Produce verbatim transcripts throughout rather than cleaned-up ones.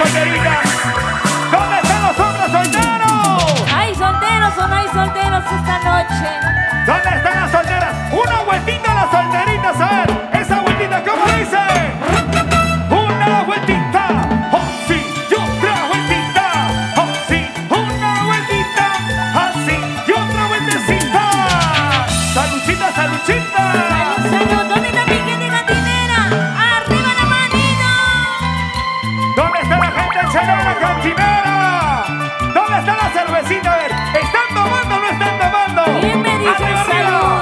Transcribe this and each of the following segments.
solteritas? ¿Dónde están los hombres solteros? ¿Hay solteros o no hay solteros esta noche? ¿Dónde están las solteras? Una vueltita a las solteritas, a ver. Esa vueltita, ¿cómo dice? Una vueltita, oh sí, y otra vueltita, oh sí, una vueltita, así y otra vueltecita. Saluchita, saluchita. Salud, salud, ¿dónde está mi gente cantinera? ¡Arriba la manito! ¿Dónde está la gente enchilada, la cantinera? ¿Dónde está la cervecita? A ver, ¿están tomando o no están tomando? ¿Quién me dice Arriba, arriba. salud?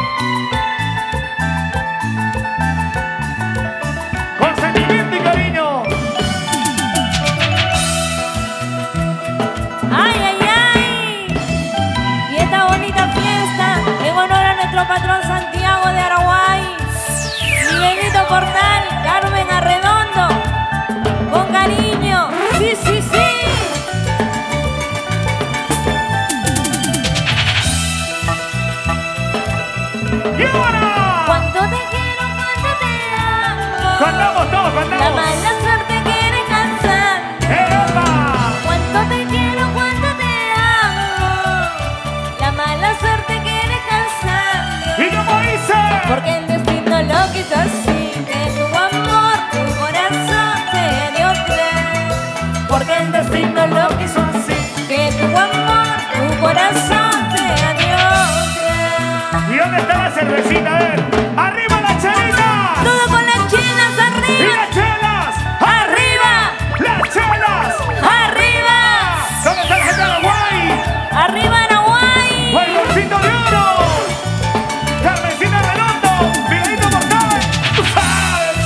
Con sentimiento y cariño. ¡Ay, ay, ay! Y esta bonita fiesta en honor a nuestro patrón Santiago de Araguay, Miguelito Portal, Carmen Arredondo, con cariño. ¡Sí, sí, sí! Y ahora, Cuánto te quiero, cuánto te amo. cantamos todos, La cantamos. mala suerte quiere cansar. ¡Epa! Cuánto te quiero, cuánto te amo. La mala suerte quiere cansar. ¿Y cómo dice? Porque el destino lo quiso así, que tu amor, tu corazón sea de otra. Porque el destino lo quiso así, que tu amor, tu corazón sea de otra. ¿Y dónde está la cervecita? A ver, ¡arriba la chelita! Todo con las chelas ¡Y arriba, las chelas! arriba, ¡Las chelas! arriba, ¿Dónde está la gente de Araguay? arriba Araguay. ¡Guayroncito de oro! ¡Carmencita Redondo! ¡Miguelito Portal! ¡Tú sabes!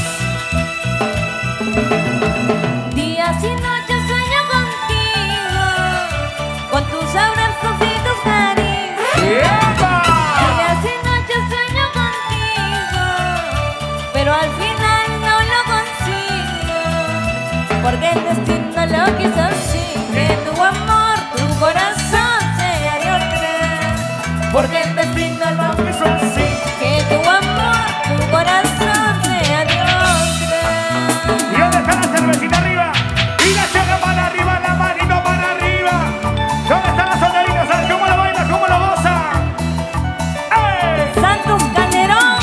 Días y noches sueño contigo, con tus abrazos y tus caricias. ¡Epa! Días y noches sueño contigo, pero al final no lo consigo. Porque el destino lo quiso así, que tu amor, tu corazón sea de otra. Porque el destino lo quiso así, que tu amor, tu corazón sea de otra. ¿Y dónde está la cervecita arriba? ¡Y la chela para arriba, la manito para arriba! ¿Dónde están las soldaditas? ¿Sabes cómo lo baila, cómo lo goza? ¡Eh! Santos Calderón,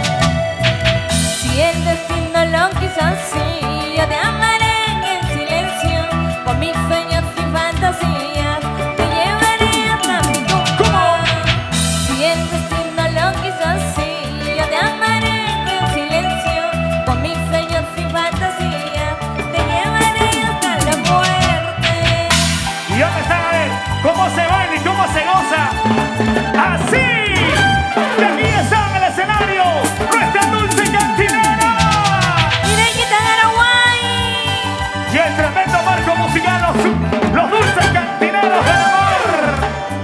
si el destino lo quiso así, yo te amaré en silencio, con mis sueños y fantasías, te llevaré hasta mi tumba. Si el destino lo quiso así, yo te amaré en silencio, con mis sueños y fantasías, te llevaré hasta la muerte. ¿Y dónde están? A ver, ¿cómo se baila y cómo se goza? ¡Así! ¡Y aquí está en el escenario nuestra dulce cantinera! Mira que está en Araguay. Y el tremendo marco musical, los, los dulces cantineros del amor.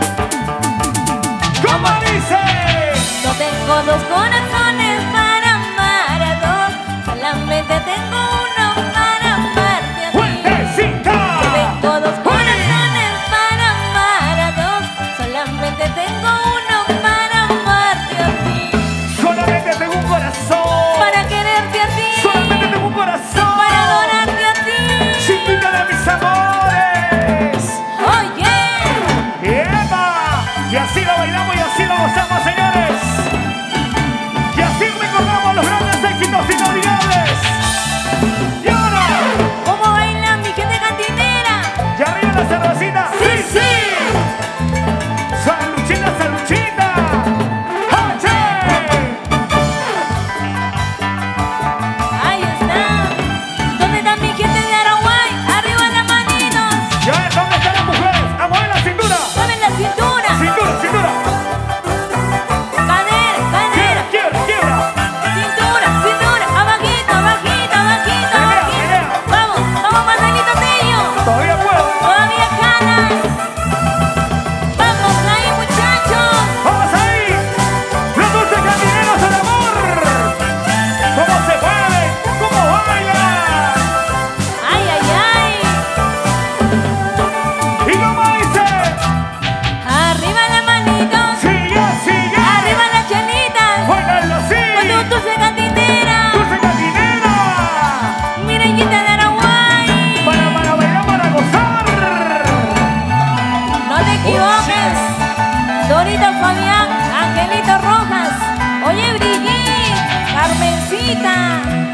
¿Cómo dice? No tengo dos corazones para amar a dos, solamente tengo uno para amarte a ti. ¡Fuertecita! No tengo dos corazones para amar a dos, solamente tengo uno para amarte a ti. Solamente tengo un corazón. Para quererte a ti, Solamente tengo un corazón. para adorarte a ti. Chiquita de mis amores.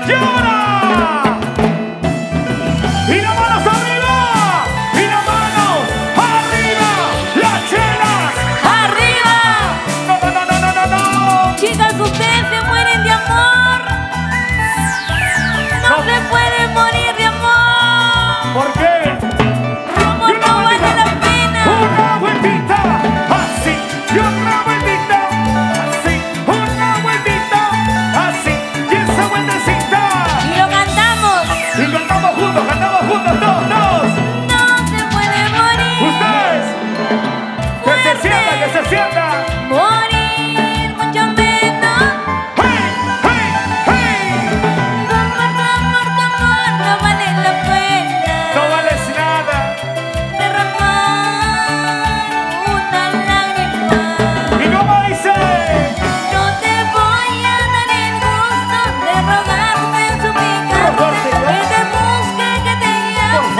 Y ahora. Y las manos arriba. Y las manos arriba. Las chelas. ¡Arriba! No, no, no, no, no, no, no. Chicas, ustedes se mueren de amor. No, No. se pueden morir de amor. ¿Por qué? Tu amor no vale la pena. Una vueltita, así, y otra vueltita, así, una vueltita, así, y esa vueltecita. Y lo cantamos. Y cantamos juntos, cantamos juntos, todos, todos. No se puede morir. Ustedes, que se sienta, que se sienta. Morir, mucho menos. ¡Hey, hey, hey! Tu amor, tu amor, tu amor no vale la pena. No vales nada. Derramar una lágrima. ¿Y cómo dice? No te voy a dar el gusto de rogarte, suplicarte, Rogarte, ¿no? que te busque, que te llame,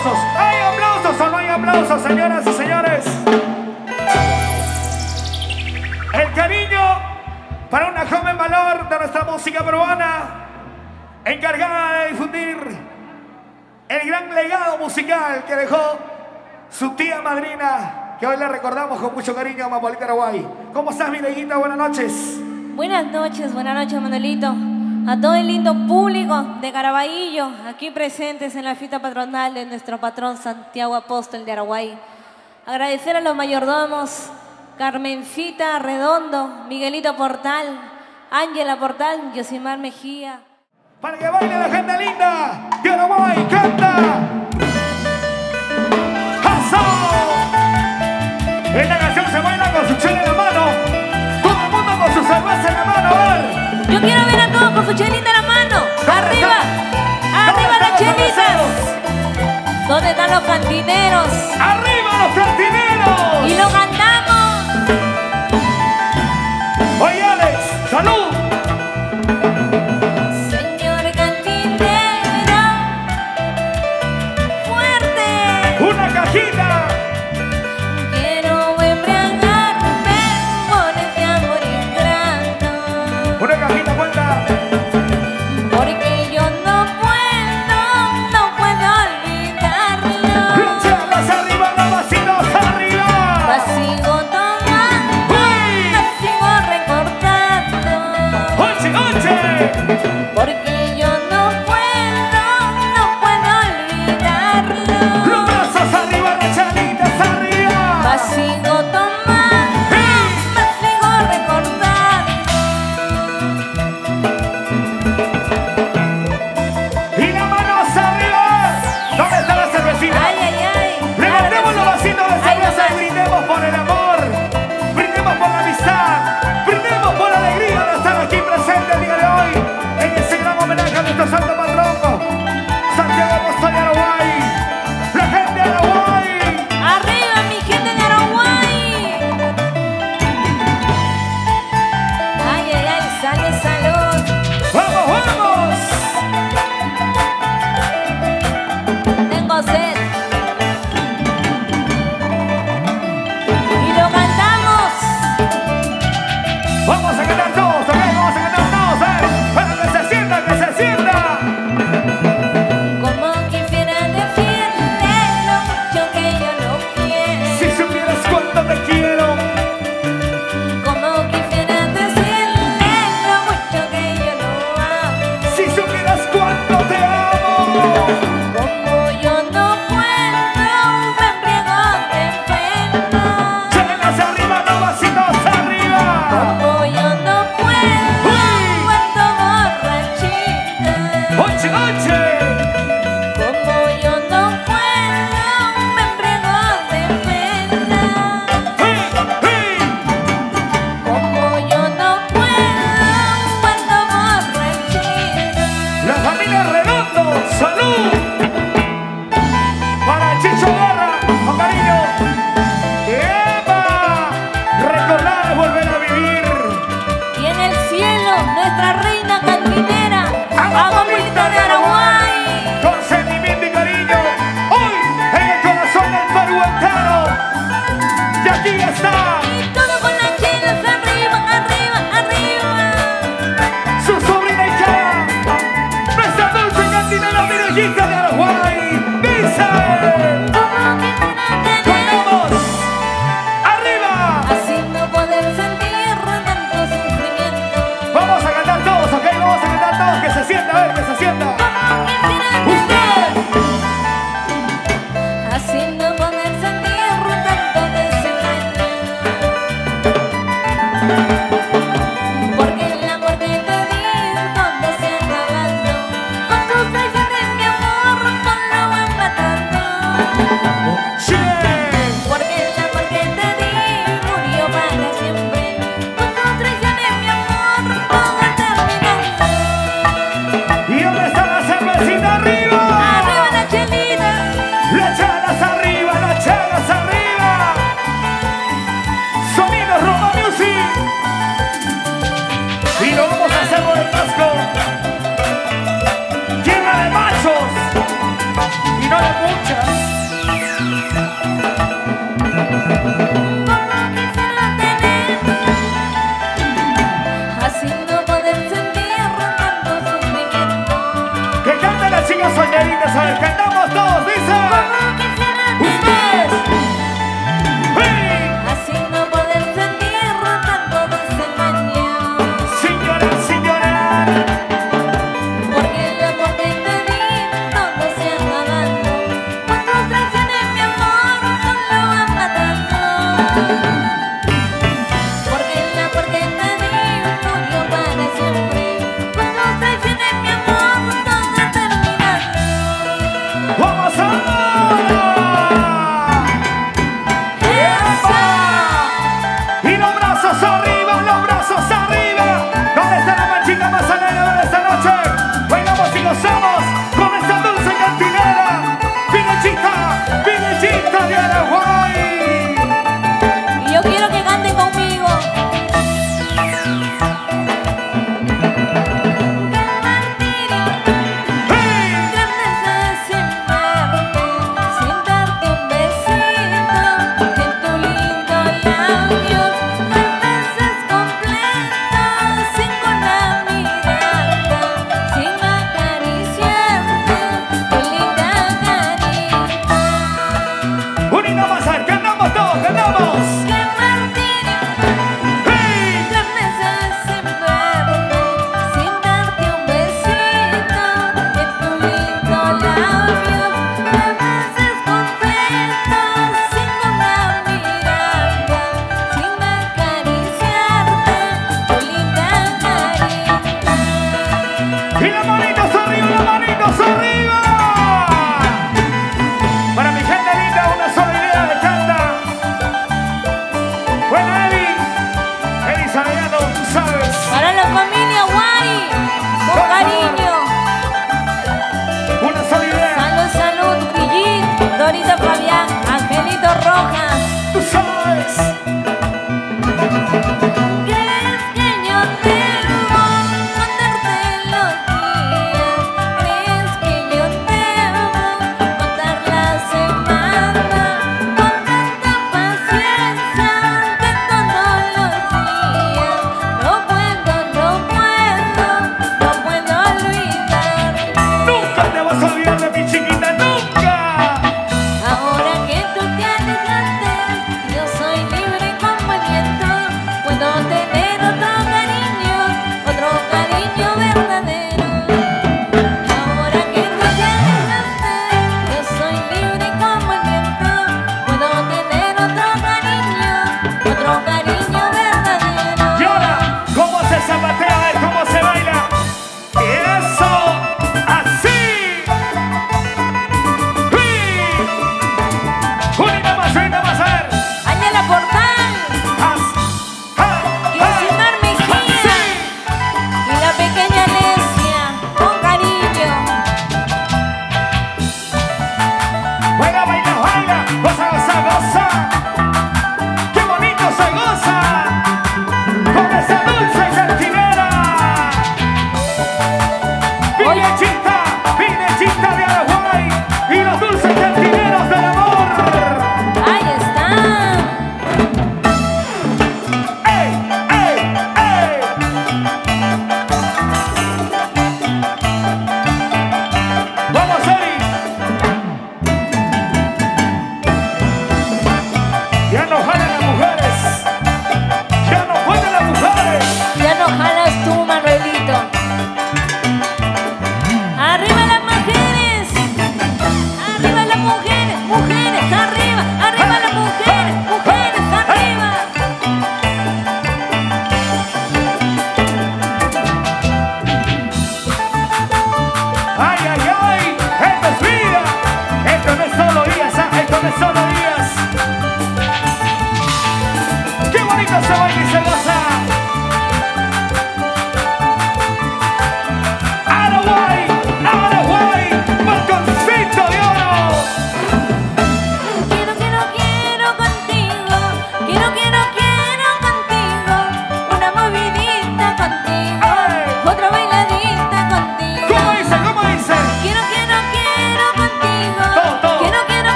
aplausos. ¿Hay aplausos o no hay aplausos, señoras y señores? El cariño para una joven valor de nuestra música peruana, encargada de difundir el gran legado musical que dejó su tía madrina, que hoy le recordamos con mucho cariño a Manuelita Araguay. ¿Cómo estás, mi neguita? Buenas noches. Buenas noches, buenas noches, Manuelito. A todo el lindo público de Caraballo, aquí presentes en la fiesta patronal de nuestro patrón Santiago Apóstol de Araguay. Agradecer a los mayordomos, Carmencita Redondo, Miguelito Portal, Ángela Portal, Yosimar Mejía. Para que baile la gente linda de Araguay, canta. ¡Hazó! Esta canción se baila con su chela en la mano. Todo el mundo con su cerveza en la mano, a ver. Yo quiero ver a todos con su chelita en la mano. ¡Arriba! ¡Arriba las chelitas! ¿Dónde están los cantineros? ¡Arriba los cantineros! ¡Y lo cantamos! Oye, Alex, ¡salud! Señor cantinero, fuerte. ¡Una cajita! Quiero embriagarme por este amor ingrato. ¡Una cajita, cuenta! Porque yo no puedo, no puedo olvidarlo. ¡Las chelas arriba, la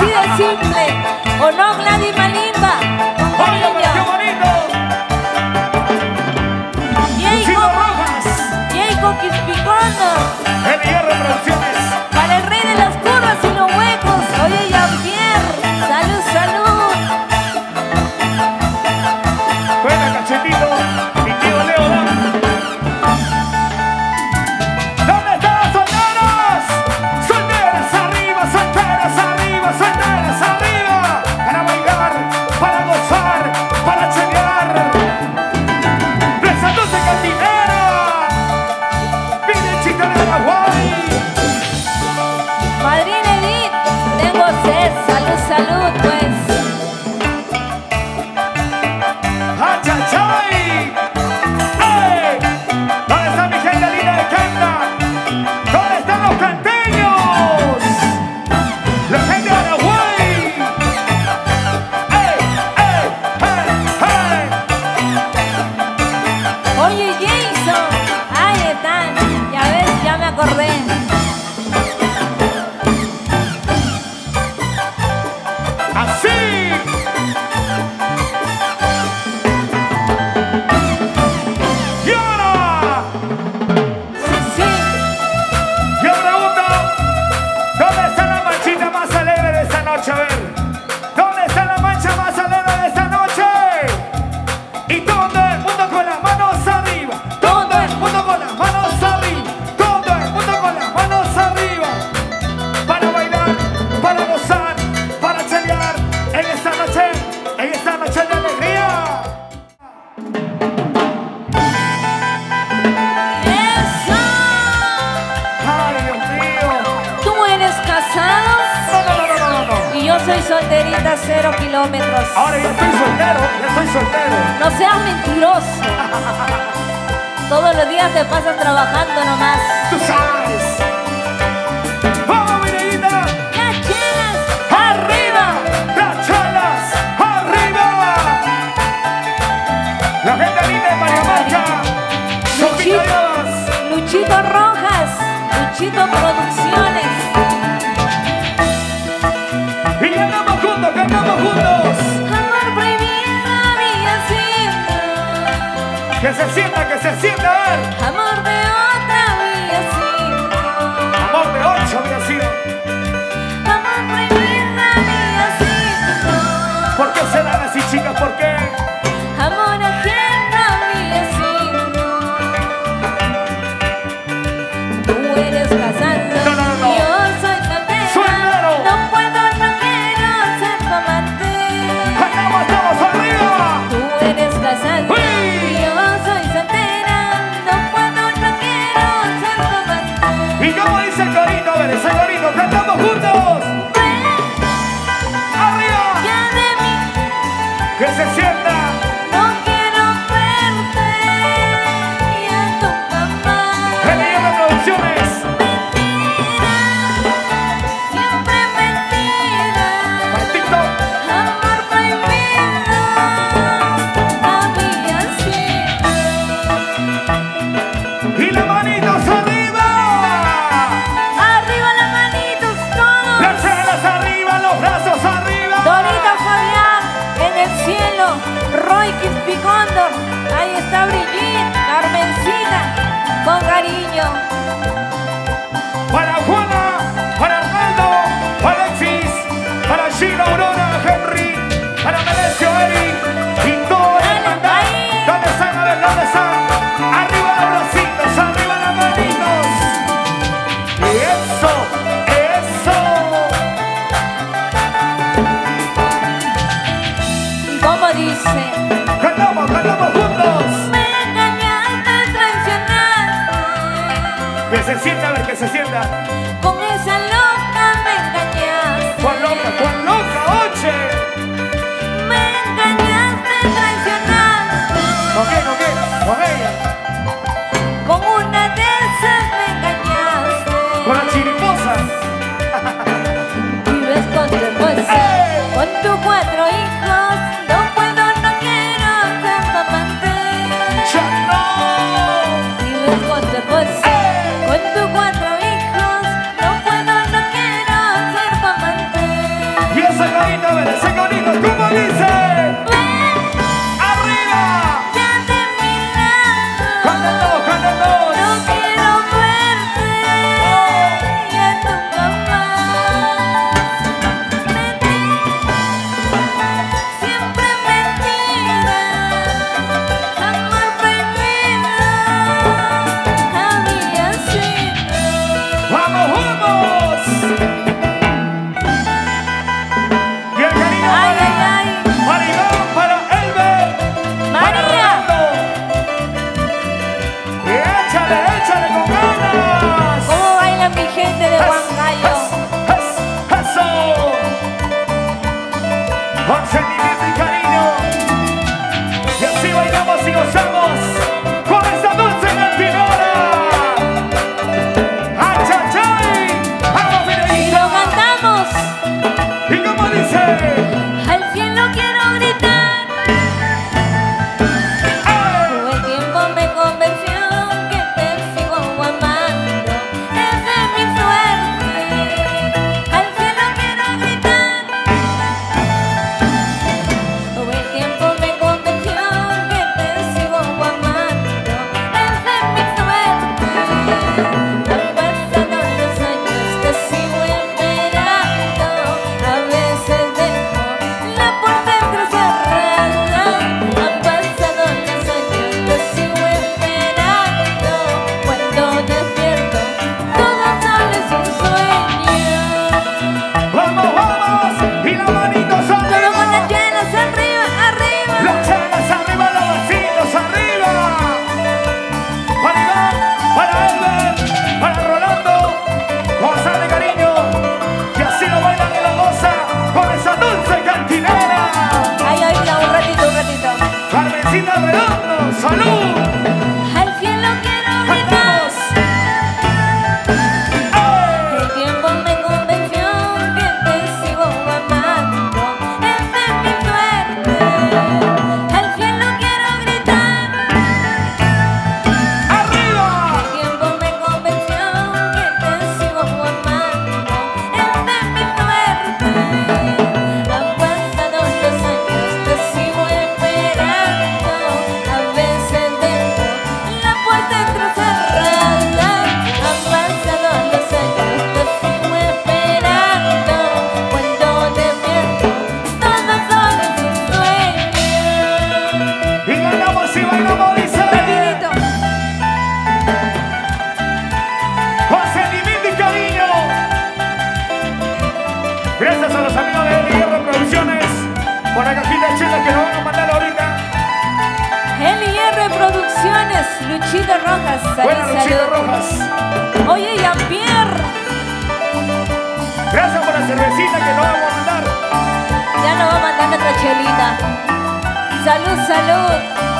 así de simple. ¿O no, Gladys Malimba? Con Oiga, pero qué cariño. bonito. Luchito Rojas. Jacob Quispicondo. El Hierro Producciones. Para el rey de las curvas y los huecos. Oye, Jean-Pierre. Salud, salud. Buena, Cachetito. Mi tío Leo Dan. ¿Dónde están las solteras? Solteras arriba, solteras arriba, solteras arriba. Para bailar, para gozar, para chelear. Besándose cantinera. Pide chita de Paraguay. Madrina Edith. Tengo sed. Salud, salud, pues. ¡Achachay! ¡Ey! ¿Dónde está mi gente linda de Canta? ¿Dónde están los canteños? La gente de Paraguay. ¡Ey! ¡Ey! ¡Ey! ¡Ey! Oye, Jason. Ahí están. Ya ves, ya me acordé. ¡Así! ¡Y ahora! Sí. Yo pregunto, ¿dónde está la manchita más alegre de esta noche? A ver, ¿dónde está la mancha más alegre de esta noche? Y todo el mundo con las manos arriba, todo el mundo con las manos arriba, todo el mundo con las manos arriba, para bailar, para gozar, para chelear en esta noche, en esta noche de alegría. Eso. Ay, Dios mío. ¿Tú eres casado? No, no, no, no, no, no. Y yo soy solterita, cero kilómetros. Ahora ya estoy soltero, ya estoy soltero. No seas mentiroso. Todos los días te pasas trabajando nomás. Tú sabes. ¡Vamos, mi neguita! ¡Las chelas! ¡Arriba! ¡Las chalas! ¡Arriba! La gente linda de Mariamacha. Luchito, Sopita Luchito Rojas, Luchito Producciones. y cantamos juntos, cantamos juntos. Amor prohibido había sido. Que se sienta, que se sienta, a ver. Amor de otra había sido. Amor de ocho había sido. Amor prohibido había sido. ¿Por qué se dan así, chicas? ¿Por qué? Amor ajeno había sido. Tú eres casado. No, no, no, no. Yo soy soltera. Suéltalo. No puedo, no quiero ser tu amante. ¡Estamos, estamos arriba! Tú eres casado. ¡Uy! Yo soy soltera. No puedo, no quiero ese corito, a ver, ese corito, ¿cómo dice? ¡Arriba! Quédate a mi lado. ¡Cántanos, cántanos! No quiero verte ya nunca más. Mentí, siempre mentira, amor prohibido, había sido. ¡Vamos, vamos! Y el cariño Ay, para, ay, ay. para Iván, para Elber, para María. Rolando. Y échale, échale con ganas. ¿Cómo baila mi gente de Huancayo? Es, eso. Con sentimiento y cariño. Y así bailamos y gozamos con esta dulce cantinera. ¡Achachay! ¡Vamos, Y Mireguita! lo cantamos. ¿Y cómo dice? Al cielo quiero gritar. ¡Eh! Todo el tiempo me convenció que te sigo amando. Esa es mi suerte. Al cielo quiero gritar. Todo el tiempo me convenció que te sigo amando. Esa es mi suerte. Han pasado los años, te sigo esperando. A veces dejo la puerta entrecerrada. Han pasado los años, te sigo esperando. Cuando despierto, todo sale es un sueño. ¡Vamos, vamos! ¡Y las manitos Todo con las arriba! llenas arriba, arriba. ¡Las chelas arriba, los vecinos arriba! Para Iván, para Elber, para Rolando, gozar de cariño, y así lo bailan y lo gozan con esa dulce cantinera. Ay, ay, mira, un ratito, un ratito. Carmencita Redondo, ¡salud! Al cielo quiero gritar. ¡Cantamos! ¡Eh! El tiempo me convenció que te sigo amando. Esa es mi suerte. Al cielo quiero gritar. ¡Arriba! El tiempo me convenció que te sigo amando. Esa es mi suerte. Han pasado los años, te sigo esperando. A veces dejo la puerta entrecerrada. Han pasado los años, te sigo esperando. Cuando despierto, todo solo es un sueño. Y ganamos y bailamos, dice. Rapidito. Con sentimiento y cariño. Gracias a los amigos de L I R Producciones por la cajita de chela que nos van a mandar ahorita. L I R Producciones, Luchito Rojas, Buenas, salud, Luchito salud. Rojas. Oye, Jean-Pierre, Gracias por la cervecita que nos vamos a mandar. ya nos va a mandar nuestra chelita. Salud, salud.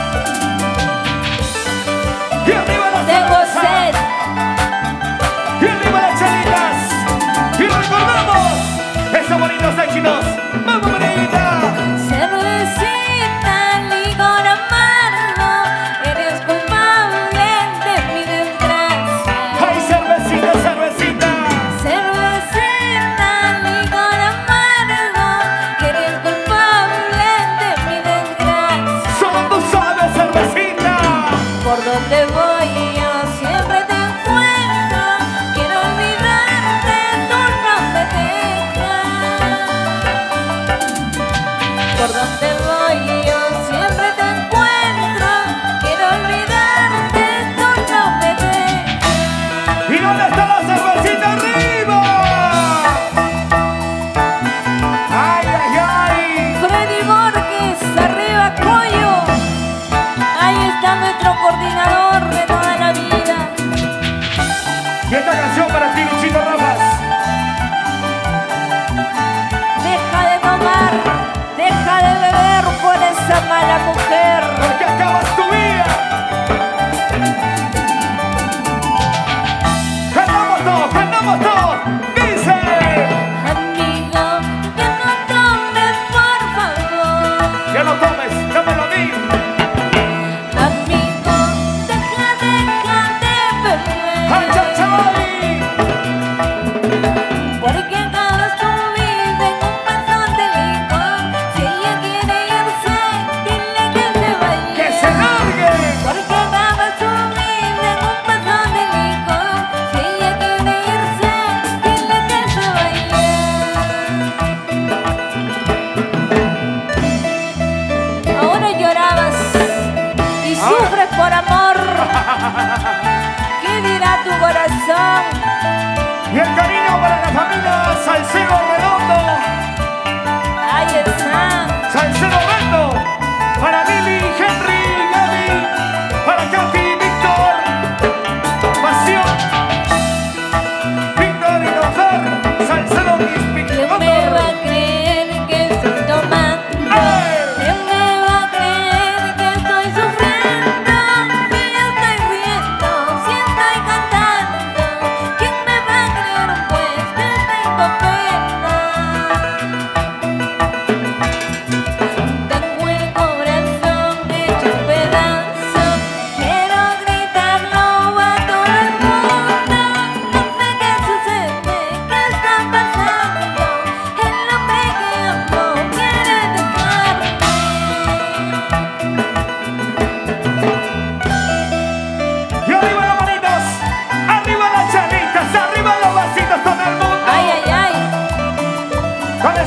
Y arriba las Tengo cervezas. sed. Y arriba las chelitas. Y recordamos esos bonitos éxitos. ¡Vamos, Mareguita! Cervecita, licor amargo, eres culpable de mi desgracia. ¡Ay, cervecita, cervecita! Cervecita, licor amargo, eres culpable de mi desgracia. Solo tú sabes, cervecita. Por donde voy yo siempre te encuentro. Quiero olvidarte, tú no me dejas.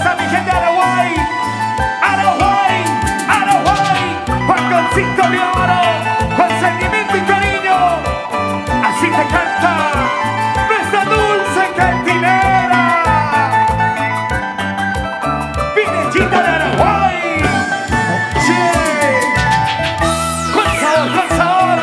a mi gente de Araguay. Araguay, Araguay. Juancito de oro, con sentimiento y cariño. Así te canta nuestra dulce cantinera. Pinechita de Araguay. Che, con sabor, con sabor.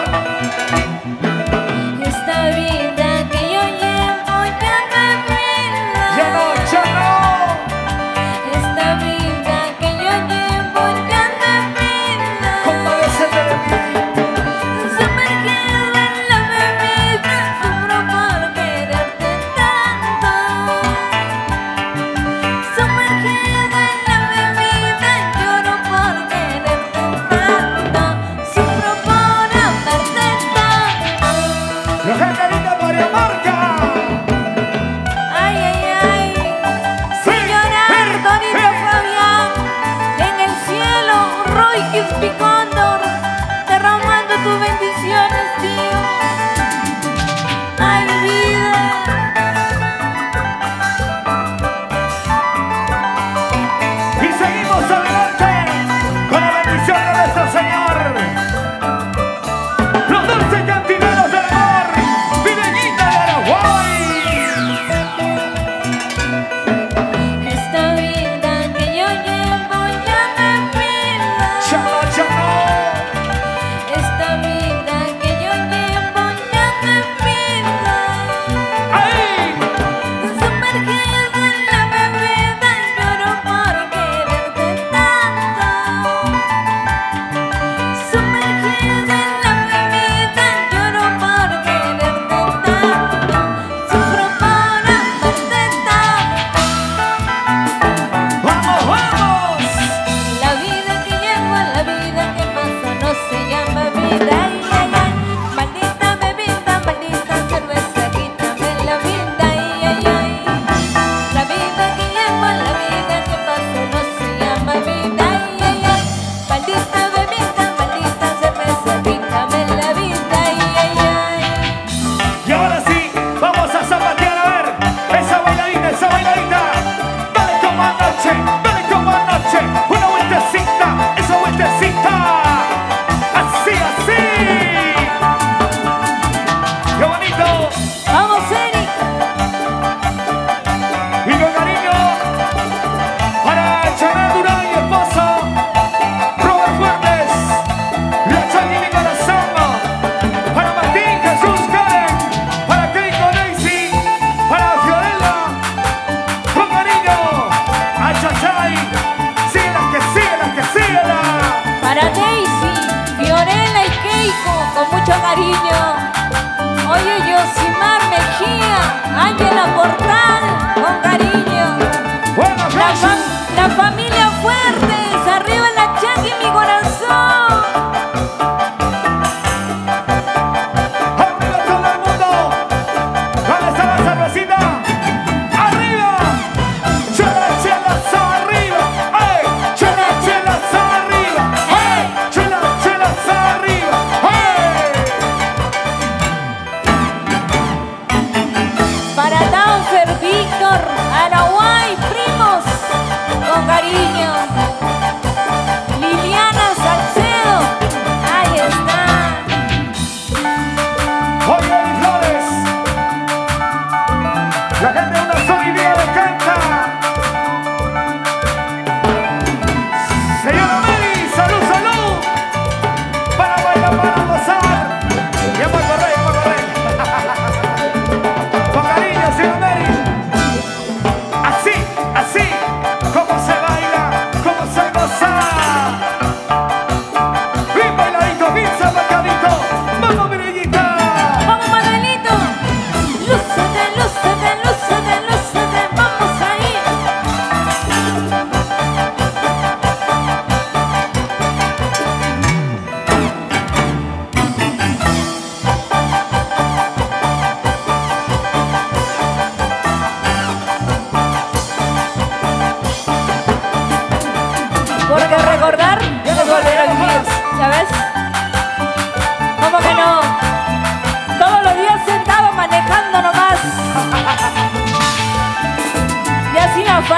Esta vida que yo llevo ya me brinda. Ya no, ya no. Esta vida que yo llevo ya me brinda. Compadécete de mí. Sumergida en la bebida, sufro por quererte tanto. Sumergida en la bebida, lloro por quererte tanto. Sufro por amarte tanto. Los Angelina María Marca. Ay, ay, ay. Sí, Sin llorar, sí, Donito sí. Fabián. En el cielo, Roy Kispicóndor, derramando tus bendiciones, tío. Ay, vida. Y seguimos adelante con la bendición de nuestro Señor. Los dulces cantineros del amor, Pinechita de Araguay. Esta vida que yo llevo ya me brinda. Ya no, ya no. Esta vida que yo llevo ya me brinda. ¡Ay! Sumergida en la bebida, lloro por quererte tanto. Sumergida en la bebida, lloro por quererte tanto. Sufro por amarte tanto. ¡Vamos, vamos! La vida que llevo, la vida que paso no se llama vida. Ay, ay, ay. Maldita bebida, maldita cerveza, quítame la vida. Ay, ay, ay. La vida que llevo, la vida que paso no se llama vida. Ay, ay, ay. Maldita bebida, maldita cerveza, quítame la vida. Ay, ay, ay. Y ahora sí, vamos a zapatear a ver esa bailadita, esa bailadita. Dale como anoche, dale como anoche. Una vueltecita, esa vueltecita. Así, así. ¡Qué bonito! Vamos, Eric. Y con cariño para Chanel Durán y esposo Robert Fuertes, la Chani mi corazón, para Martín, Jesús, Karen, para Keiko, Daisy, para Fiorella, con cariño, a Chachay, síguela que síguela que síguela. Para Daisy, Fiorella y Keiko, con mucho cariño. Oye, Yosimar Mejía, Ángela Portal, con cariño. Buenos La, aplausos. fam- la familia Fuertes, arriba la changue en mi corazón. Arriba todo el mundo. ¿Dónde está la cervecita? ¡Arriba! ¡Chela, chelas arriba! ¡Ay! ¡Chela, chelas arriba! ¡Ay! ¡Chela, chelas arriba! ¡Ay! Para Danfer, Víctor, Araguay, primos, con cariño.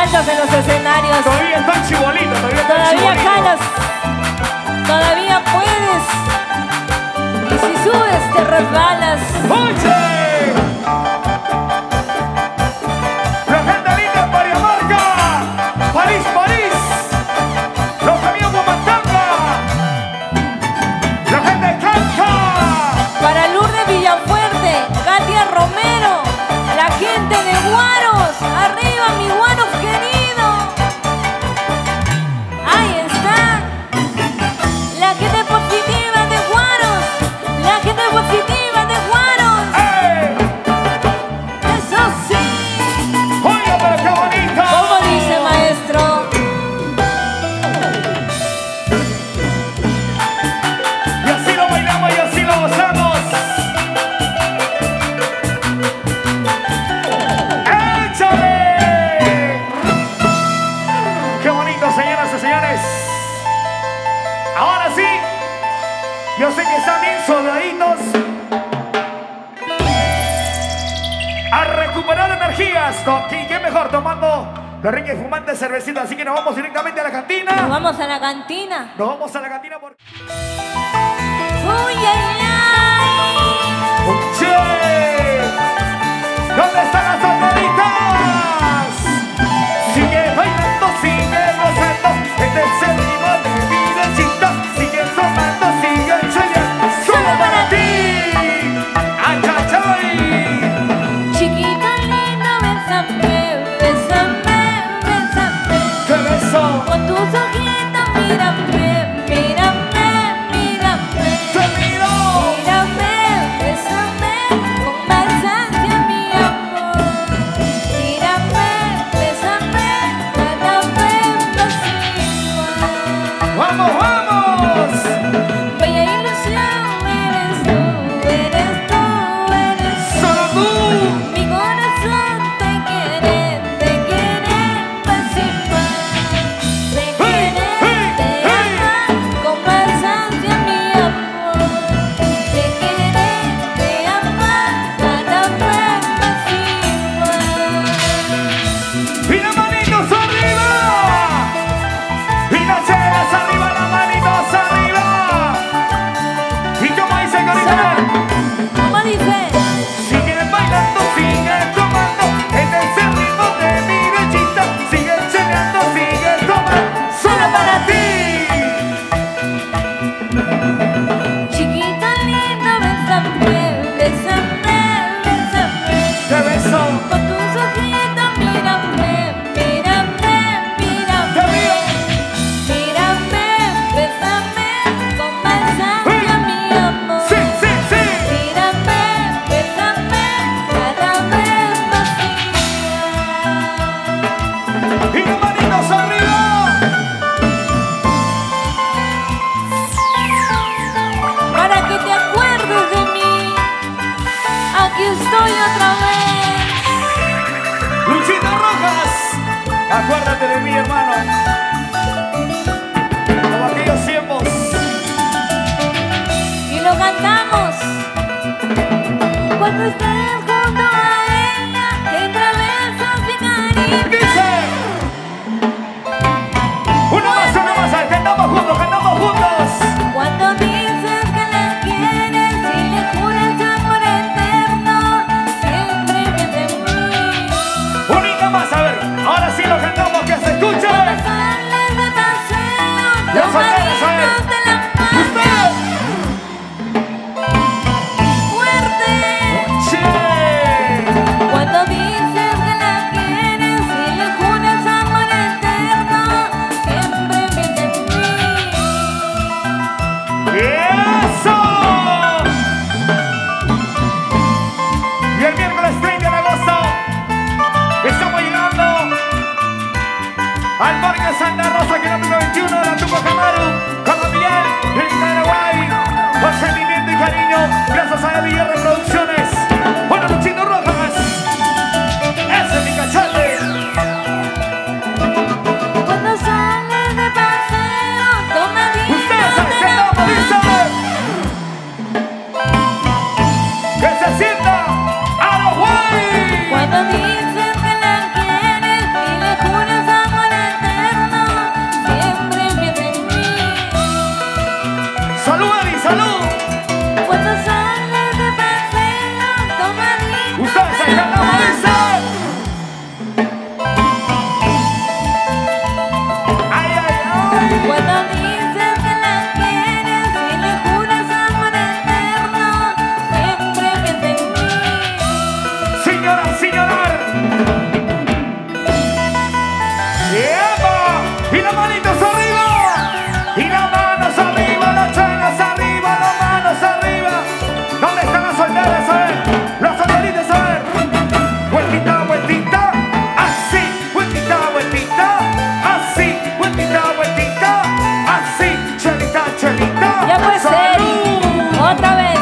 saltas en los escenarios. Todavía está chibolito, todavía está Todavía chibolito. jalas. Todavía puedes. Y si subes te resbalas. ¡Oye! La gente linda en Mariamarca, París, París. Los amigos de Matanga. La gente de Canca. Para Lourdes Villafuerte, Katia Romero, la gente de Guaros. Arriba mis guaros queridos. Ahí está. La gente positiva de Guaros. La gente positiva de Guaros. ¡Eh! Eso sí. ¡Oiga, pero qué bonito! ¿Cómo dice maestro? Y así lo bailamos y así lo gozamos. ¡Échale! ¡Qué bonito, señoras y señores! Ahora sí, yo sé que están bien soldaditos a recuperar energías. ¿Y qué mejor tomando los rica y fumante cervecita? Así que nos vamos directamente a la cantina. Nos vamos a la cantina. Nos vamos a la cantina porque... Uy, ay, ay. ¡Che! ¿Dónde están las soldaditas? Sigue bailando, sigue gozando. Este es el ritmo de mi videcita. Sigue sonando, sigue chayando. ¡Solo para ti! ¡Ay, ay, ay! Chiquita linda, bésame, bésame, bésame. ¡Qué beso! Con tus ojitos, mírame, mírame, mírame. ¡Te miro! Mírame, bésame, con más ansia, mi amor. Mírame, bésame, cada vez más igual. ¡Vamos, vamos! Bella ilusión, eres tú, eres tú, eres tú. ¡Solo tú! Mi corazón te quiere, te quiere más y más. Te quiere, te ama, con más ansia, mi amor. Te quiere, te ama, cada vez más igual. ¡Y las manitos arriba! ¡Y las chelas arriba, las manitos arriba! ¿Y cómo dice Corita? ¿Cómo dice? Sigue bailando, sigue tomando, en ese ritmo de mi bechita. Sigue cheleando, sigue tomando, solo para ti. Chiquita linda, bésame, bésame, bésame. Te beso, Con tus ojitos, mírame, mírame, te mírame. miro. Mírame, bésame, con más ansia, mi amor. Sí, sí, sí. Mírame, bésame, cada vez más igual. Y las manitos arriba. Para que te acuerdes de mí, aquí estoy otra vez. Luchito Rojas, acuérdate de mí, hermano. Como aquellos tiempos. Y lo cantamos. Cuando estés junto a ella, que atravesas mi cariño. Dice. Una más, una más, cantamos juntos, cantamos juntos. Cuando dices que la quieres y le juras amor eterno, siempre piensa en mí. Unita más, a ver, ahora sí lo cantamos, que se escuche. Cuando sales de paseo, Ya soltamos, a ver. tomaditos de la mano, Usted. fuerte. Che. Cuando dices que la quieres y le juras amor eterno, siempre piensa en mí. ¡Eso! Y el miércoles treinta de agosto estamos llegando al Parque Santa Rosa, kilómetro veintiuno de la Tuco Camaru, con Don Miguel, el Paraguay, con sentimiento y cariño, gracias a Evi R Producciones. Bueno, Luchito Rojas, ese es mi cachate. Cuando sales de paseo, tomaditos Ustedes saben de que la no, dice. mano. Que se sienta Paraguay. Cuando dices que la quieres y le juras Cuando dices que la quieres y le juras amor eterno, siempre piensa en mí. Señora, señora. ¡Epa! Y las manitos arriba. Y las manos arriba, las chanas arriba, las manos arriba. ¿Dónde están las solteras? A ver, las solteritas, a ver. Vueltita, vueltita, así. Vueltita, vueltita, así. Vueltita, vueltita, así. Chelita, chelita. Ya pues, Eri, otra vez.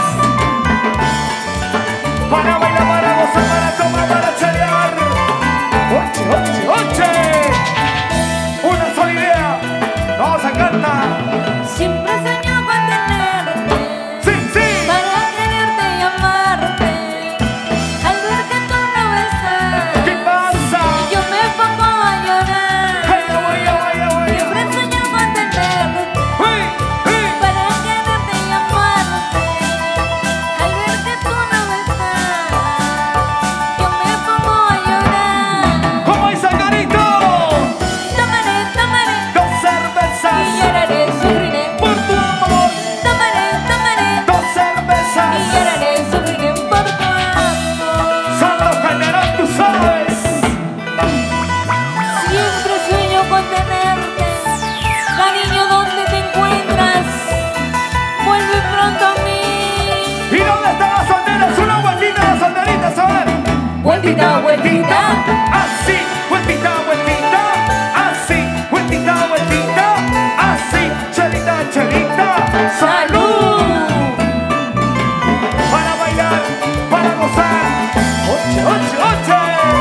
Para bailar, para gozar, para tomar, para chelear. Oche, oche, oche. Una sola idea. Vamos a cantar. Siempre sueño con tenerte, Sí, sí. para quererte y amarte. Al ver que tú no estás, ¿Qué pasa? yo me pongo a llorar. Hey, voy, voy, voy. Siempre sueño con tenerte, Hey, hey. para quererte y amarte. Al ver que tú no estás, yo me pongo a llorar. ¿Cómo es el garito? Tomaré, tomaré Dos y cervezas lloraré, sufriré. por tu amor. Tomaré, tomaré Dos y cervezas. lloraré, sufriré por tu amor. Sandro General, tú sabes. Siempre sueño con tenerte, cariño, ¿dónde te encuentras? Vuelve pronto a mí. ¿Y dónde están las solteras? Una vueltita, las solteritas, a ver. Vueltita, vueltita, Así, vueltita, vueltita, así, vueltita, vueltita, así, chelita, chelita, salud. Para bailar, para gozar, oche, oche, oche.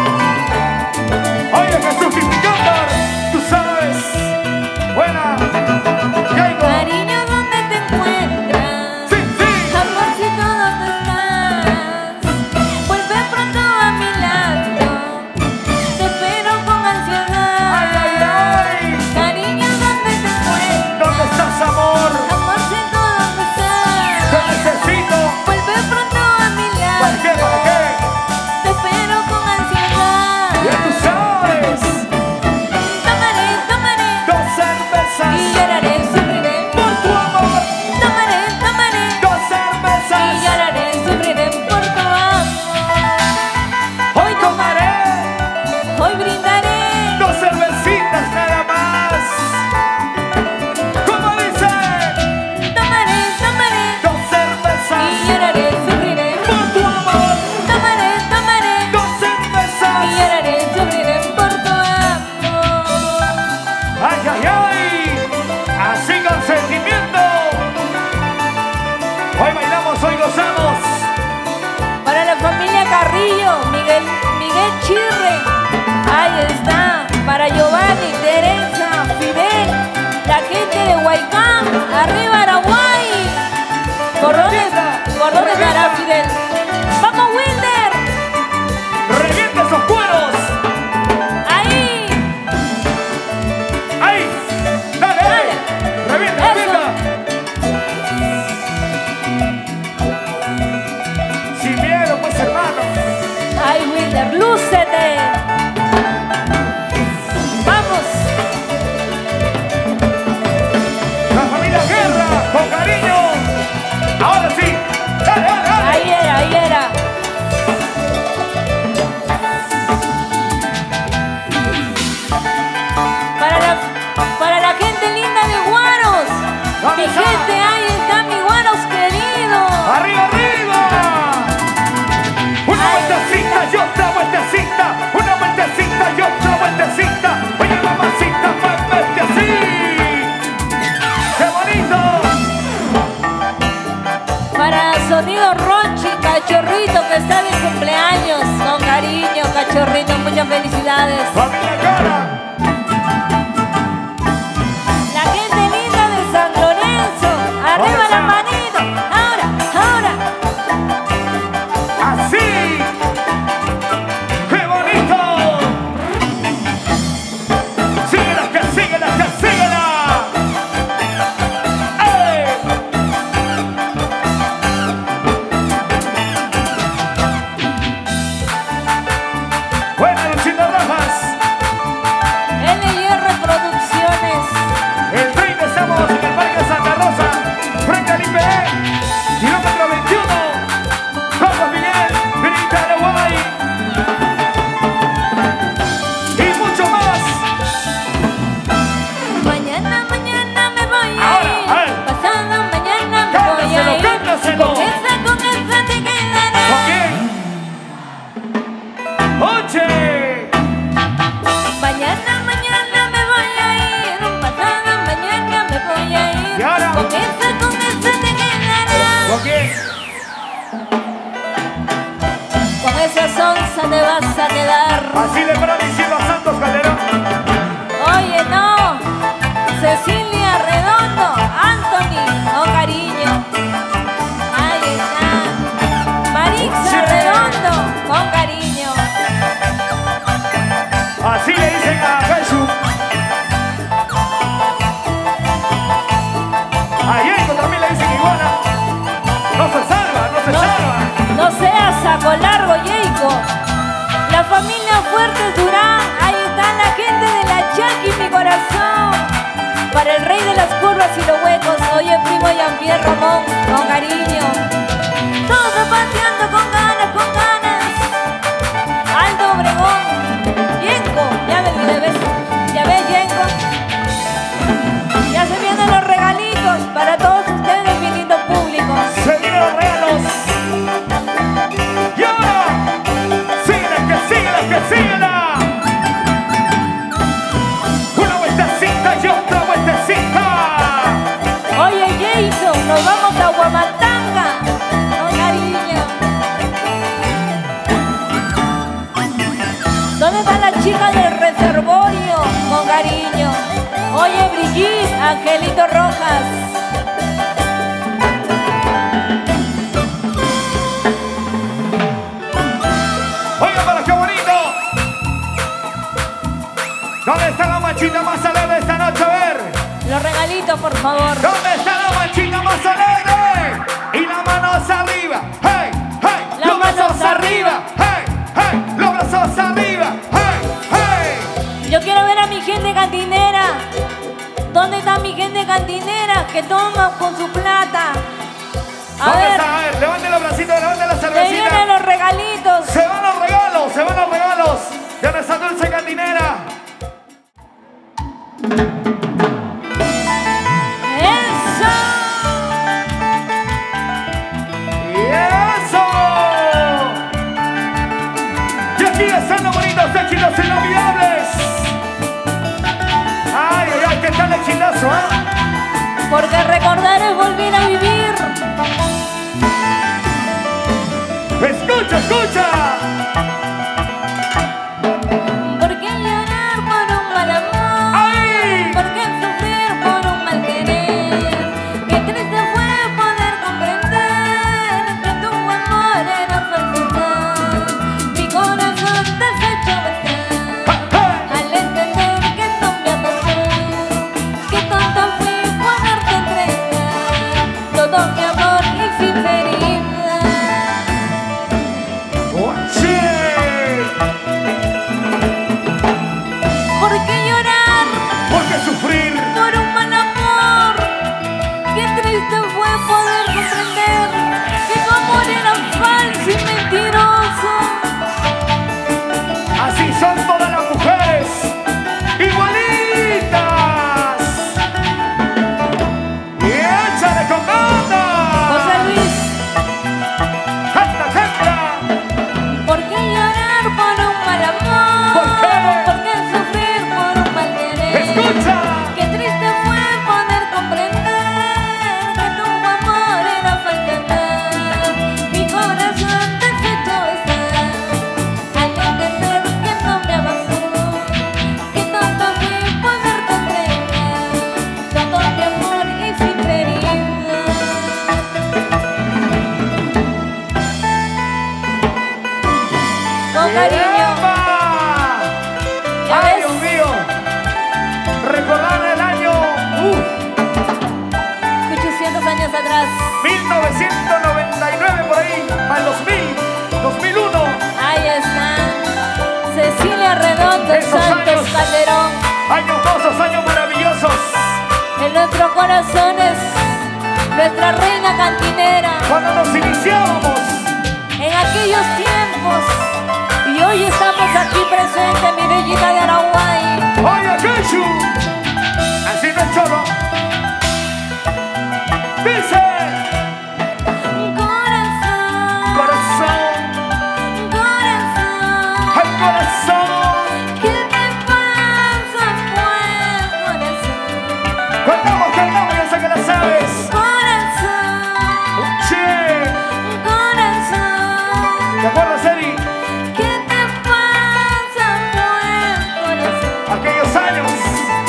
Oye Jesús Cristicander, tú sabes, buena, caigo, cariño, ¿dónde te encuentras? sí, sí, Amorcito, ¿dónde estás? Vuelve pronto a mi lado, te espero con ay, ansiedad. ay, ay, Cariño, ¿dónde te encuentras? ¿dónde estás amor? Amorcito, ¿dónde Te estás? necesito, Vuelve pronto a mi ¿para qué, lado, para qué? te espero con ansiedad. Ya tú sabes, Tomaré, tomaré dos y cervezas lloraré, sufriré. por tu amor, Tomaré, tomaré dos y cervezas. lloraré, sufriré por tu amor. Hoy tomaré Hoy brindaré, dos cervecitas nada más. ¿Cómo dice? tomaré, tomaré Dos y cervezas lloraré, sufriré. por tu amor. Tomaré, tomaré Dos y cervezas. lloraré, sufriré por tu amor. Ay, ay, ay. Así con sentimiento. Hoy bailamos, hoy gozamos. Para la familia Carrillo, Miguel, Miguel Chirre, ahí está. Para Giovanni, Teresa, Fidel, la gente de Huaycán, arriba Araguay. ¿Por dónde, por dónde estará Fidel? ¡Vamos, Wilder! Revienta esos cueros. ¡Ahí! Ahí. y los huecos. Oye, primo Jean-Pierre Ramón, con cariño. Todos paseando con ganas, con ganas. Aldo Obregón, Yenko, ya me olvidé, ¿ves? Ya ves, Yenko. Ya se vienen los regalitos para todos ustedes, mi lindo público. Se vienen los regalos. Y ahora, síguela, que síguela, que síguela. Una vueltecita y otra vueltecita. Oye, Jason, nos vamos a Huamatanga, con cariño. ¿Dónde está la chica del reservorio? Con cariño. Oye, Brigitte, Angelito Rojas. Oiga, para qué bonito. ¿Dónde está la machita más alegre esta noche? A ver. Los regalitos, por favor. ¿Dónde está la machita más alegre? Y las manos arriba. ¡Hey! ¡Hey! Las ¡Los brazos manos arriba! ¡Hey! ¡Hey! ¡Los brazos arriba! ¡Hey! ¡Hey! Yo quiero ver a mi gente cantinera. ¿Dónde está mi gente cantinera que toma con su plata? A ¿Dónde ver, está? A ver, levanten los bracitos, levanten la se cervecita. vienen los regalitos. Se van los regalos, se van los regalos de nuestra dulce cantinera. ¡Eso! ¡Y eso! Y aquí están los bonitos éxitos inolvidables. ¡Ay, ay, ay! ¿Qué tal el chilazo, eh? Porque recordar es volver a vivir. ¡Escucha, escucha! ¿Por qué llorar por un mal amor? ¡Ay! ¿Por qué sufrir por un mal querer? Qué triste fue poder comprender que tu amor era falsedad. Mi corazón deshecho está al entender que no me amó. Que tonta fui poderte entregar todo mi amor y sinceridad. ¡Sí! ¿Por qué llorar ¿Por qué sufrir? por un mal amor? Qué triste fue poder comprender que tu amor era falso y mentiroso. Así son todas las mujeres, igualitas. Y échale con ganas. José Luis, Canta, canta. ¿por qué llorar por un mal amor? ¿Por qué? ¿Por qué sufrir por un mal querer? Escucha. Qué triste fue poder comprender que tu amor era falsedad. Mi corazón deshecho está al entender que no me abrazó. Que tonta fui poderte entregar todo mi amor y sinceridad. Con cariño, ¡Epa! ¿ya ¡Ay, ves? Dios mío! Recordar el año uf, ochocientos años atrás. mil novecientos noventa y nueve por ahí, al dos mil, dos mil uno. Ahí están Cecilia Redondo, Esos Santos años. Calderón. Años mozos, años maravillosos. En nuestros corazones, nuestra reina cantinera. Cuando nos iniciábamos. En aquellos tiempos. Y hoy estamos aquí presentes, mi bellita de Araguay. ¡Oye, Keshu! Así no es choro. Dice. Corazón, Corazón, corazón. al corazón. ¿Qué te pasa, pues, corazón? Cantamos, cantamos, yo sé que la sabes. Corazón, Che. corazón. ¿Te acuerdas, Eri? ¿Qué te pasa, pues, corazón? Aquellos años.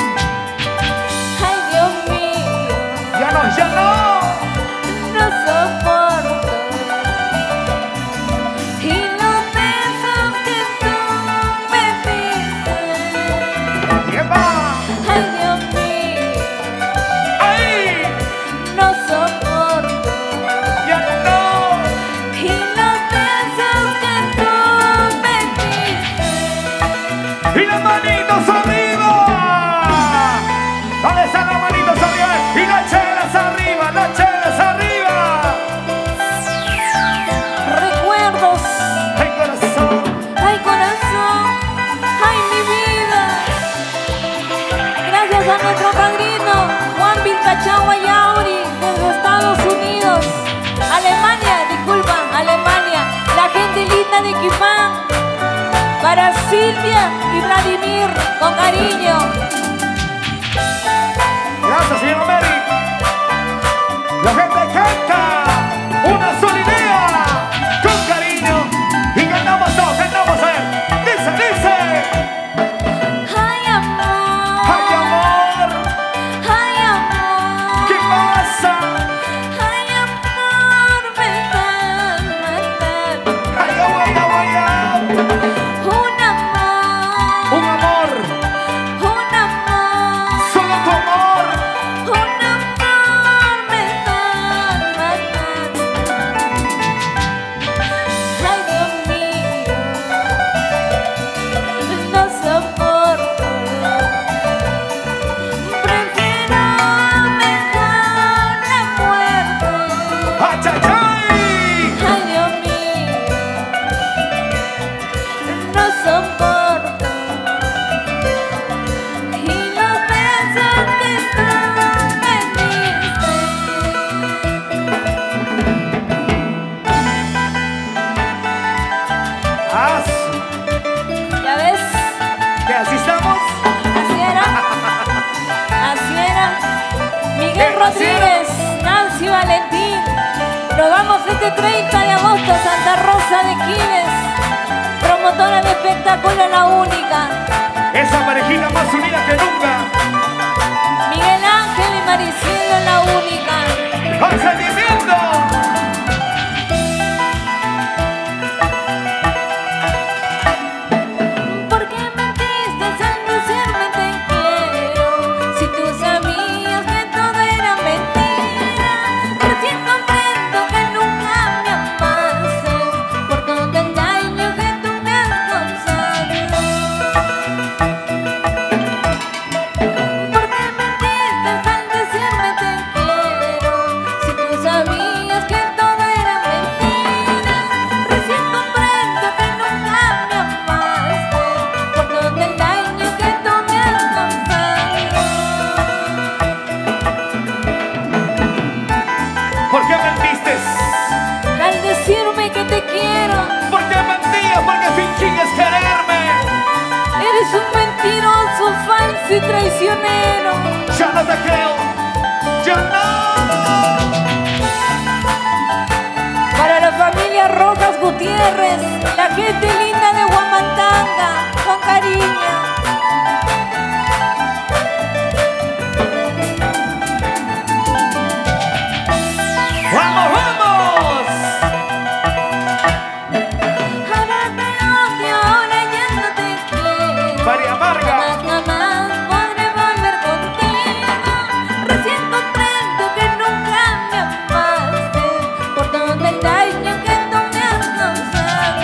a nuestro padrino Juan Vilcachagua Yauri desde Estados Unidos, Alemania, disculpa, Alemania, la gente linda de Quipán, para Silvia y Vladimir, con cariño. Gracias, señora Mary. La gente canta una sola idea con cariño y cantamos todos, cantamos a ver. Dice, dice. Ay, amor. Ay, amor. Ay, amor. ¿Qué pasa? Ay, amor, me están matando. Ay, ay, ay, ay, ay. Un amor. Un amor. Un amor. Solo tu amor. Un amor me están matando. Ay, Dios mío, no soporto. Prefiero mejor la muerte. ¡Achachay! Ay, Dios mío, no soporto. Y los besos que tú me diste. ¡Haz! ¿Ya ves? ¿Que así estamos? Así era. Así era. Miguel Eh, así Rodríguez, Nancy Valentín. Nos vamos este treinta de agosto a Santa Rosa de Quines. Promotora de espectáculo La Única. Esa parejita más unida que nunca. Miguel Ángel y Maricielo La Única. ¡Con sentimiento! ¿Por qué mentiste al decirme te quiero? Si tú sabías que todo era mentira. Recién comprendo que nunca me amaste por todo el daño que tú me has causado. ¿Por qué mentiste al decirme te quiero? Si tú sabías que todo era mentira. Recién comprendo que nunca me amaste por todo el daño que tú me has causado. ¿Por qué mentiste? Al decirme que te quiero, ¿Por qué mentías? ¿Por qué fingías quererme? eres un mentiroso, falso y traicionero. ¡Ya no te creo! ¡Ya no! Para la familia Rojas Gutiérrez, la gente linda de Huamantanga, con cariño. ¡Vamos, vamos! Ahora te odio, ahora ya no te quiero. María Amarga. Jamás, jamás podré volver contigo. Recién comprendo que nunca me amaste por todo el daño que tú me has causado.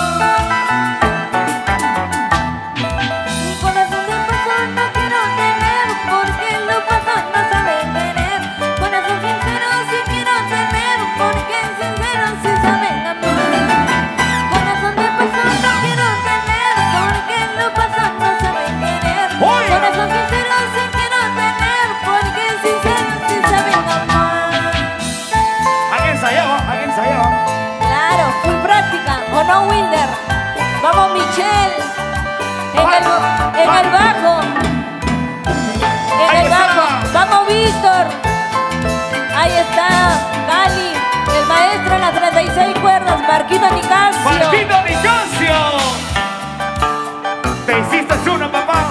Un corazón de persona quiero tener, porque lo pasado no sabe querer. Corazón sincero sí quiero tener, porque sincero sí saben amar. Corazón de persona quiero tener, porque lo pasado no sabe querer. ¡Oye! Corazón sincero sí quiero tener, porque sincero sí saben amar. Han ensayado, han ensayado. Claro, full práctica, ¿o no, Wilder? Vamos, Michelle, en el, en el bajo, en Ahí el está. bajo. Vamos, Víctor. Ahí está, Cali, el maestro en las treinta y seis cuerdas, Marquito Nicasio. ¡Marquito Nicasio! Te hiciste una, papá.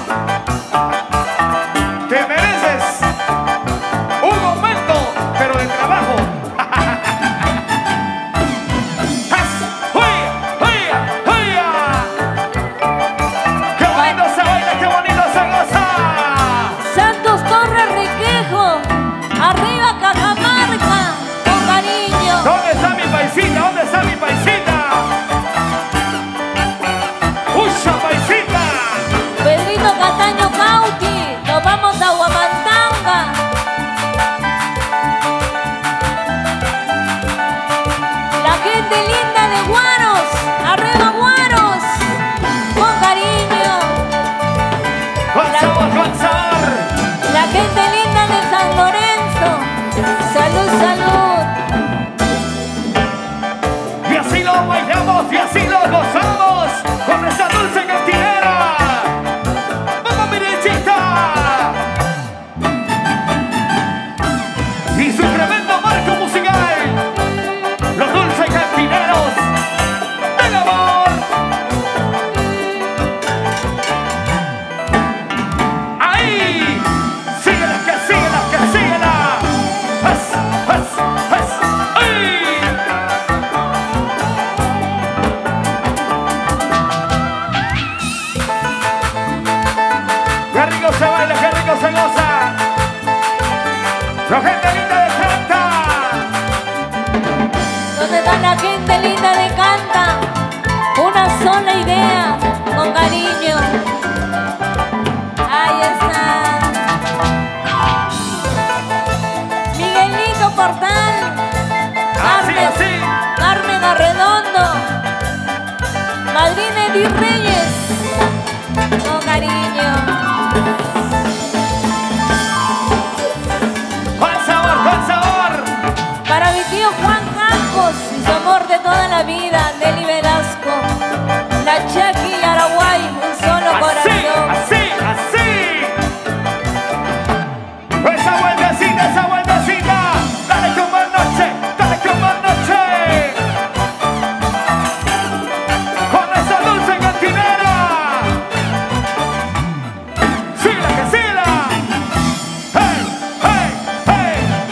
Te mereces un momento, pero de trabajo. ¡Haz! ¡Huya! ¡Huya! ¡Huya! ¡Qué bonito se baila! ¡Qué bonito se goza! Santos Torres Riquejo, arriba Cajamarca, con cariño. ¿Dónde está mi paisita? ¿Dónde está mi paisita? La gente linda de Canta. ¿Dónde está la gente linda de Canta? Una sola idea, con cariño. Ahí está. Miguelito Portal. Así, Carmen, así. Carmen Arredondo. Madrina Edith Reyes. Con cariño. Con sabor, con sabor. Para mi tío Juan Campos y su amor de toda la vida, Nelly Velasco. La Chaki Araguay, un solo Así, corazón. así, así. Esa vueltecita, esa vueltecita. Dale como anoche, dale como anoche. Con esa dulce cantinera. Sila que sila. Hey, hey, hey.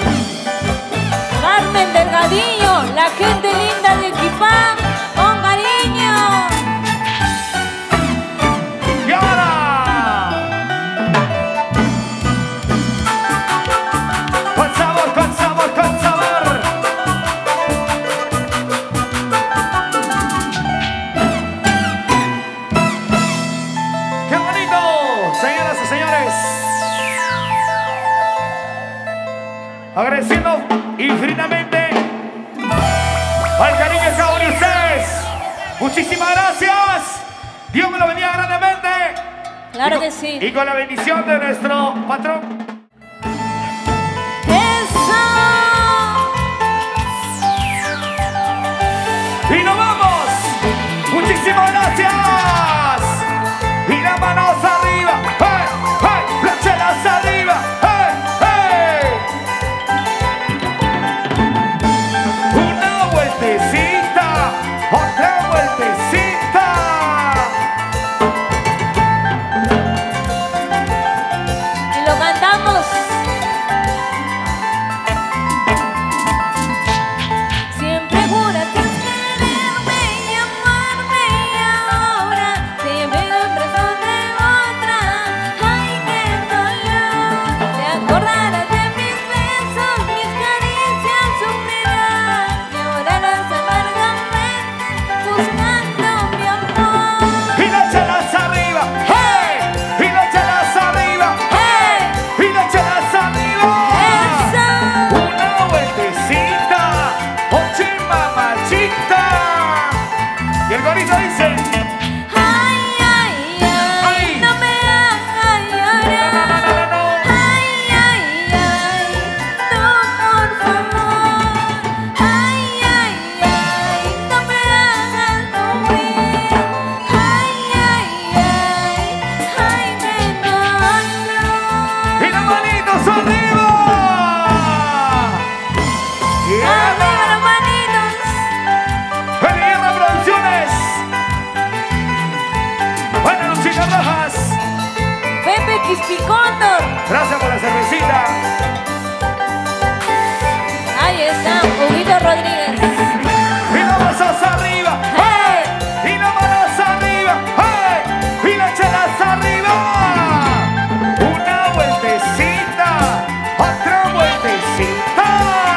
Carmen Delgadillo, la gente linda de Quipán, con cariño. Y ahora. Con sabor, con sabor, con sabor. ¡Qué bonito! Señoras y señores. Agradeciendo infinitamente al cariño de cada uno de ustedes. Muchísimas gracias. Dios me lo bendiga grandemente. Claro Y con- que sí. Y con la bendición de nuestro patrón. ¡Eso! ¡Y nos vamos! ¡Muchísimas gracias! ¡Y las manos arriba! ¡Hey! ¡Hey! ¡Planchelas arriba! ¡Hey! ¡Hey! Una vueltecita, otra vueltecita. Y lo cantamos. Siempre juraste quererme y amarme y ahora te veo en brazos de otra. Ay, qué dolor. Te acordarás de mis besos, mis caricias sufrirás. Llorarás amargamente buscando mi amor. ¡Y las chelas arriba! ¡Hey! ¡Y las chelas arriba! ¡Hey! ¡Y las chelas arriba! ¡Eso! Una vueltecita, oye mamachita. Y el gorito dice, Ay, ay, ay, Ay. no me hagas no, no, llorar. no, no, no, no. Ay, ay, ay, no, por favor. Ay, ay, ay, no me hagas sufrir. Ay, ay, ay, ay, qué dolor. ¡Y las manitos arriba! ¡Y Arriba las manitos. Guerra Producciones! Buenas noches, rojas. Pepe Quispicóndor. Gracias por la cervecita. Ahí está, Huguito Rodríguez. ¡Y las manos arriba! ¡Hey! ¡Y las manos arriba! ¡Hey! ¡Y las chelas arriba! Una vueltecita, otra vueltecita.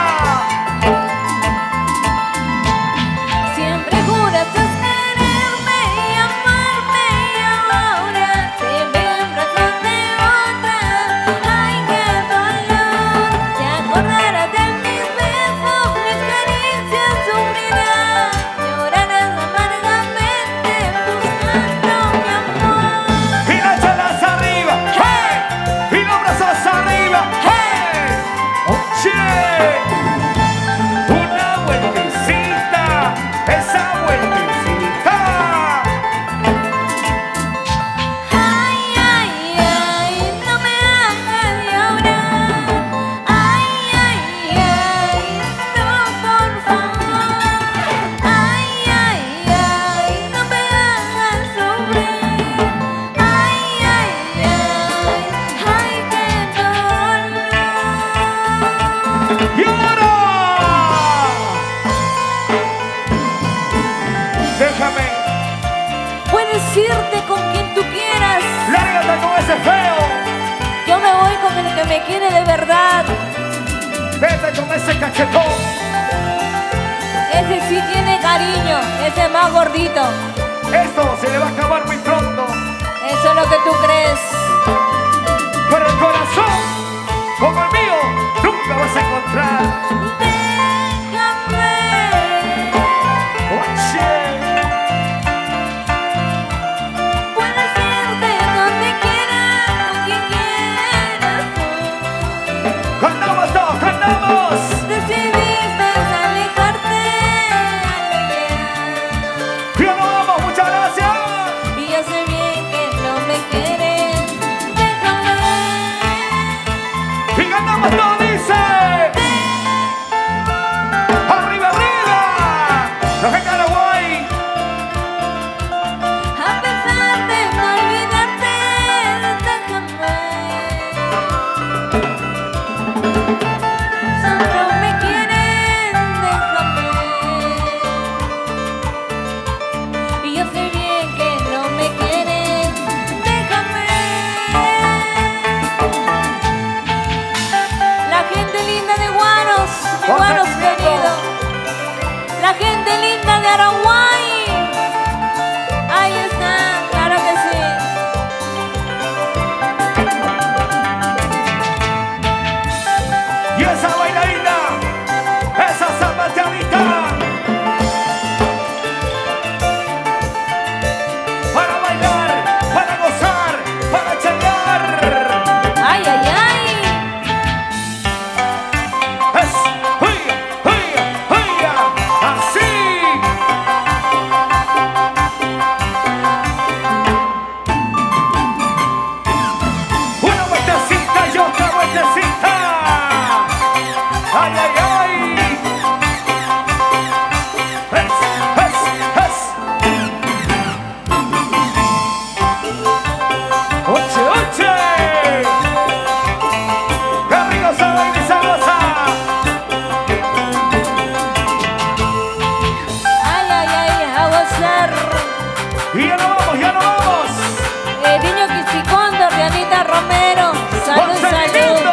Siempre juraste quererme y amarme y ahora te veo en brazos de otra. Ay, qué dolor. Te acordarás de mis besos, mis caricias sufrirás. Llorarás amargamente buscando mi amor. ¡Y las chelas arriba! ¡Hey! ¡Y los brazos arriba! ¡Hey! ¡Oye! Una vueltecita, esa vueltecita. Ay, ay, ay, no me hagas llorar. Ay, ay, ay, no, por favor. Ay, ay, ay, no me hagas sufrir. Ay, ay, ay, ay, qué dolor. ¡Y ahora! Déjame, Puedes irte con quien tú quieras. lárgate con ese feo. Yo me voy con el que me quiere de verdad. Vete con ese cachetón. Ese sí tiene cariño, ese es más gordito. Esto se le va a acabar muy pronto. Eso es lo que tú crees. Pero el corazón, como el mío, nunca vas a encontrar. Déjame. Oye. Puedes irte donde quieras, con quien quieras tú. ¡Cantamos todos, cantamos! Decidiste alejarte al ¡Y nos vamos, muchas gracias! y yo sé bien que no me quieres. Déjame. ¡Y cantamos todos, dice! ¡Arriba, arriba! ¡Los de Paraguay! A pesar de no olvidarte, déjame. Solo me quieren, déjame. Y yo sé bien que no me quieren, déjame. La gente linda de Guaros, de Guaros querido. La gente linda de Araguay. Ahí está, claro que sí. ¡Y esa bailarina! ¡Esa zapateadita! Para bailar, para gozar, para changar. Ay, ay, ay. ¡Es! ¡Huya! ¡Huya! ¡Huya! ¡Así! Una vueltecita y otra vueltecita. ¡Ay, ay, ay! ¡Es! ¡Es! ¡Es! ¡Oche, oche! ¡Qué rico se baila y se goza! Ay, ay, ay, a gozar. ¡Y ya no vamos, ya no vamos! El niño Quisicóndor de Anita Romero. Salud, salud. ¡Consentimiento!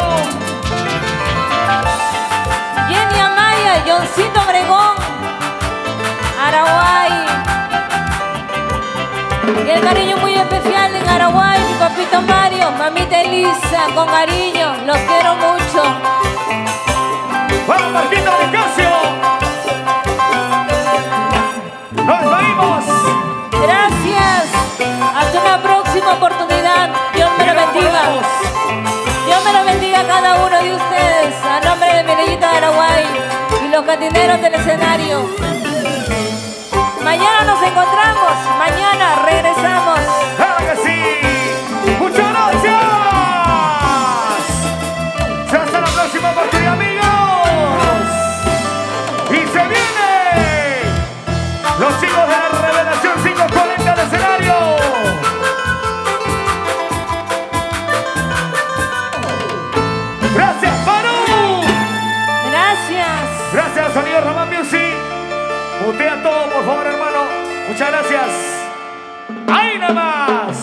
Jenny Amaya, Johncito Obregón, Araguay. Y el cariño muy especial en Araguay, mi papito Mario, mamita Elisa, con cariño, los quiero mucho. ¡Vamos, Marquito de Casio! ¡Nos vemos! Gracias. Hasta una próxima oportunidad. Dios me lo bendiga. Dios me lo bendiga a cada uno de ustedes. A nombre de Medellita de Araguay y los cantineros del escenario. Mañana nos encontramos. Mañana regresamos. ¡Claro que sí! ¡Muchas gracias! ¡Hasta la próxima oportunidad, amigos! ¡Y se viene! Los chicos de la Revelación quinientos cuarenta al escenario. ¡Gracias, Perú! Gracias. Gracias al sonido Román Music. Mutea todo, por favor, hermano. Muchas gracias. ¡Ahí nada más!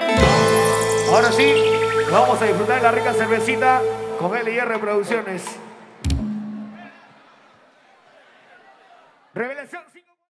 Ahora sí, vamos a disfrutar de la rica cervecita con L I R Producciones.